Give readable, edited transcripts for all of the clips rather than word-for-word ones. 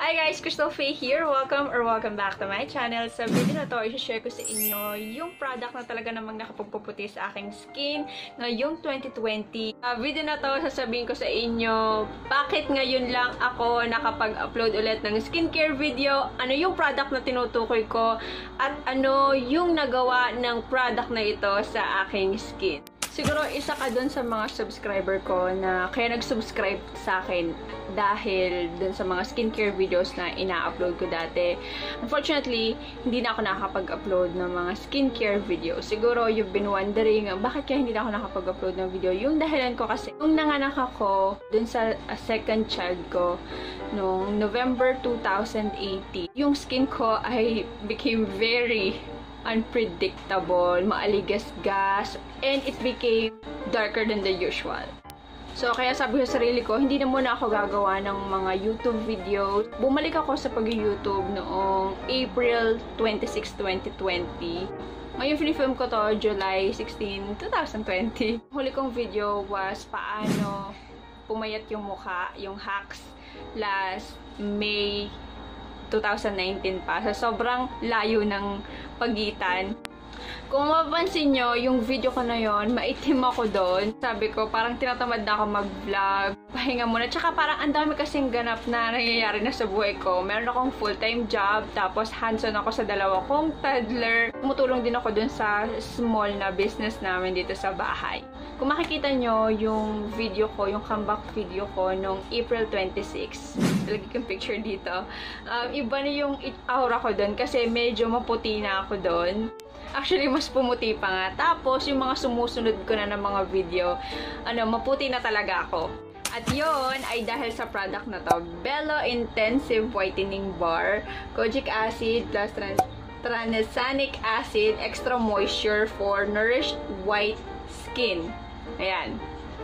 Hi guys! Crystal Faye here. Welcome back to my channel. Sa video na to, i-share ko sa inyo yung product na talaga namang nakapagpuputi sa aking skin ngayong 2020. Video na to, sasabihin ko sa inyo bakit ngayon lang ako nakapag-upload ulit ng skincare video, ano yung product na tinutukoy ko, at ano yung nagawa ng product na ito sa aking skin. Siguro isa ka dun sa mga subscriber ko na kaya nag-subscribe sa akin dahil dun sa mga skincare videos na ina-upload ko dati. Unfortunately, hindi na ako nakakapag-upload ng mga skincare videos. Siguro you've been wondering, bakit kaya hindi na ako nakakapag-upload ng video? Yung dahilan ko kasi, nung nanganak ako dun sa second child ko, noong November 2018, yung skin ko ay became very unpredictable, maaligas-gas, and it became darker than the usual. So, kaya sabi ko sa sarili ko, hindi na muna ako gagawa ng mga YouTube videos. Bumalik ako sa pag-YouTube noong April 26, 2020. Ngayon, film ko to July 16, 2020. Huli kong video was paano pumayat yung mukha, yung hacks, last May 2019 pa. So, sobrang layo ng pagitan. Kung mapapansin nyo, yung video ko na yon, maitim ako doon. Sabi ko, parang tinatamad na ako mag-vlog. Pahinga muna. Tsaka parang ang dami kasing ganap na nangyayari na sa buhay ko. Meron akong full-time job, tapos hands-on ako sa dalawa kong toddler. Tumutulong din ako doon sa small na business namin dito sa bahay. Kung makikita nyo yung video ko, yung comeback video ko nung April 26, lagi kong picture dito, iba na yung aura ko doon kasi medyo maputi na ako doon. Actually, mas pumuti pa nga. Tapos, yung mga sumusunod ko na ng mga video, maputi na talaga ako. At yon ay dahil sa product na to, Bello Intensive Whitening Bar, Kojic Acid plus Tranexamic Acid, Extra Moisture for Nourished White Skin. Ayan.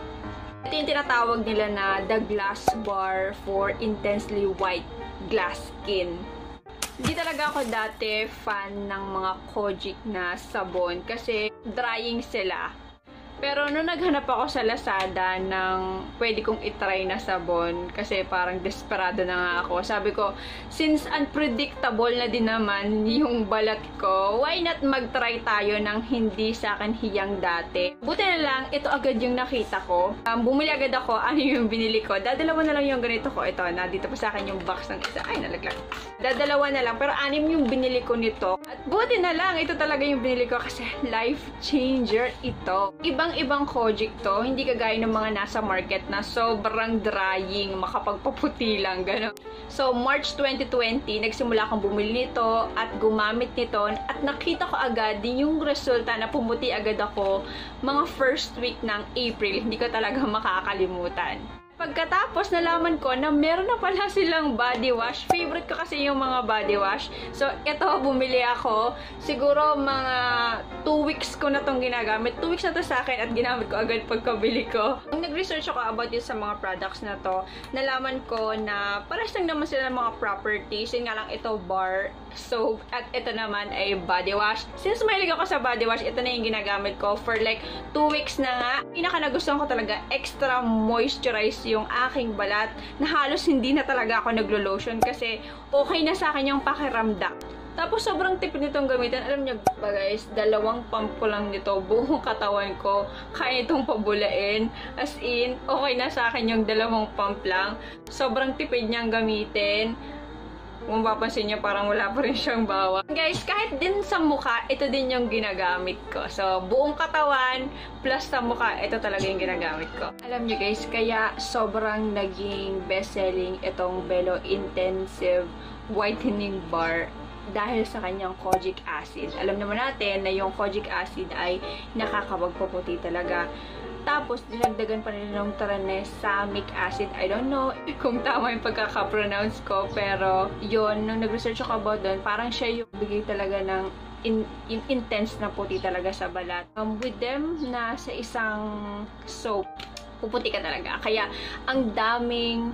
Ito yung tinatawag nila na the glass bar for intensely white glass skin. Hindi talaga ako dati fan ng mga Kojic na sabon kasi drying sila. Pero nung naghanap ako sa Lazada ng pwede kong itry na sabon kasi parang desperado na nga ako. Sabi ko, since unpredictable na din naman yung balat ko, why not mag-try tayo ng hindi sa akin hiyang dati? Buti na lang, ito agad yung nakita ko. Bumili agad ako, ano yung binili ko. Dadalawa na lang yung ganito ko. Ito, dito pa sa akin yung box ng isa. Ay, nalaglag. Dadalawa na lang, pero 6 yung binili ko nito. At buti na lang, ito talaga yung binili ko kasi life changer ito. Ibang Kojic to, hindi kagaya ng mga nasa market na sobrang drying, makapagpaputi lang, gano'n. So, March 2020, nagsimula akong bumili nito at gumamit nito at nakita ko agad din yung resulta na pumuti agad ako mga first week ng April. Hindi ko talaga makakalimutan. Pagkatapos, nalaman ko na meron na pala silang body wash. Favorite ko kasi yung mga body wash. So, ito, bumili ako. Siguro, mga 2 weeks ko na itong ginagamit. 2 weeks na to sa akin at ginamit ko agad pagkabili ko. Nung nag-research ako about yun sa mga products na to, nalaman ko na parang lang naman sila ng mga properties. Yun nga lang, ito bar, soap, at ito naman ay body wash. Since mahilig ako sa body wash, ito na yung ginagamit ko for like 2 weeks na nga. Pinaka nagustuhan ko talaga, extra moisturize yung aking balat na halos hindi na talaga ako naglo-lotion kasi okay na sa akin yung pakiramdam. Tapos sobrang tipid nitong gamitin. Alam niyo ba guys, 2 pump ko lang nito, buong katawan ko, kaya itong pabulain. As in, okay na sa akin yung 2 pump lang. Sobrang tipid niyang gamitin. Kung mapapansin niyo, parang wala pa rin siyang bawang. Guys, kahit din sa mukha, ito din yung ginagamit ko. So, buong katawan plus sa mukha, ito talaga yung ginagamit ko. Alam niyo guys, kaya sobrang naging best-selling itong Bello Intensive Whitening Bar dahil sa kanyang Kojic Acid. Alam naman natin na yung Kojic Acid ay nakakapagpaputi talaga. Tapos, dinagdagan pa nila ng Tranexamic Acid. I don't know kung tama yung pagkaka-pronounce ko, pero yun, nung nag-research ako about doon, parang siya yung bigay talaga ng intense na puti talaga sa balat. With them na sa isang soap, puputi ka talaga. Kaya, ang daming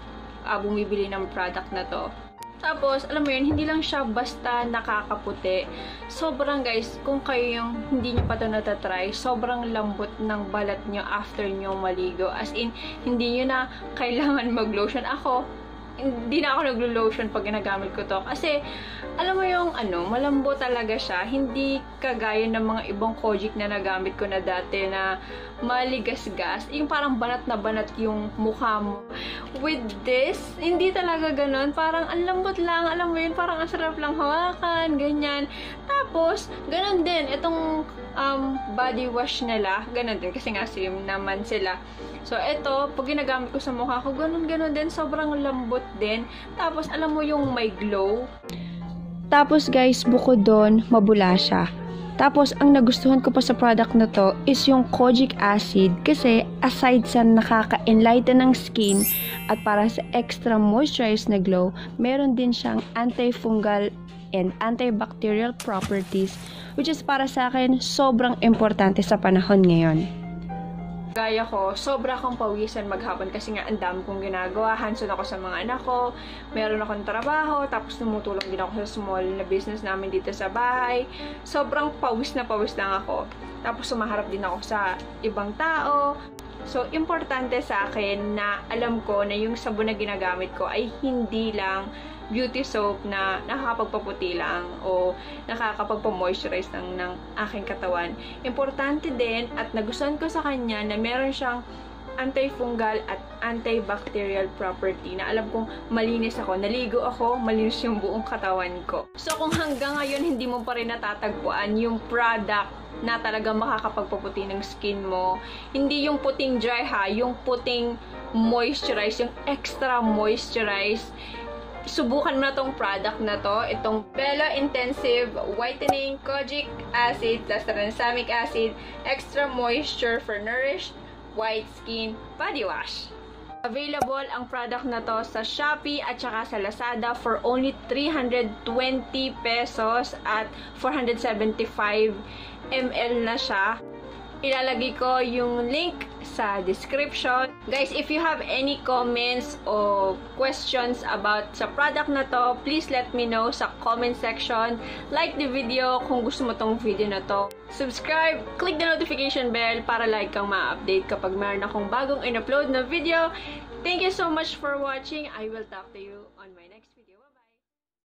bumibili ng product na to. Tapos, alam mo yun, hindi lang siya basta nakakaputi. Sobrang guys, kung kayo yung hindi nyo pa ito natatry, sobrang lambot ng balat nyo after nyo maligo. As in, hindi nyo na kailangan mag-lotion. Ako, hindi na ako naglo-lotion pag ginagamit ko to. Kasi, alam mo yung malambo talaga siya. Hindi kagaya ng mga ibang Kojic na nagamit ko na dati na maligas-gas. Yung parang banat na banat yung mukha mo. With this, hindi talaga ganun. Parang ang lambot lang. Alam mo yun, parang ang sarap lang hawakan, ganyan. Tapos, ganun din. Itong body wash nila, ganun din. Kasi nga same naman sila. So, ito, pag ginagamit ko sa mukha ko, ganun-ganun din. Sobrang lambot din. Tapos, alam mo yung may glow. Tapos, guys, bukod doon, mabula siya. Tapos, ang nagustuhan ko pa sa product na to is yung kojic acid. Kasi, aside sa nakaka-enlighten ng skin at para sa extra moisturized na glow, meron din siyang antifungal and antibacterial properties, which is para sa akin, sobrang importante sa panahon ngayon. Gaya ko, sobra akong pawisan maghapon kasi nga ang dami kong ginagawa. Hands-on ako sa mga anak ko, meron akong trabaho, tapos tumutulong din ako sa small na business namin dito sa bahay. Sobrang pawis na pawis lang ako. Tapos sumaharap din ako sa ibang tao. So, importante sa akin na alam ko na yung sabon na ginagamit ko ay hindi lang beauty soap na nakakapagpaputi lang o nakakapagpa-moisturize ng aking katawan. Importante din at nagustuhan ko sa kanya na meron siyang antifungal at antibacterial property na alam kong malinis ako. Naligo ako, malinis yung buong katawan ko. So, kung hanggang ngayon hindi mo pa rin natatagpuan yung product na talagang makakapagpaputi ng skin mo, hindi yung puting dry ha, yung puting moisturize, yung extra moisturize, subukan mo na tong product na to, itong Bella Intensive Whitening Kojic Acid plus Tranexamic Acid Extra Moisture for Nourished White Skin Body Wash. Available ang product na to sa Shopee at saka sa Lazada for only 320 pesos at 475 ml na siya. Ilalagay ko yung link sa description. Guys, if you have any comments or questions about sa product na to, please let me know sa comment section. Like the video kung gusto mo tong video na to. Subscribe, click the notification bell para like kang ma-update kapag meron akong bagong in-upload na video. Thank you so much for watching. I will talk to you on my next video.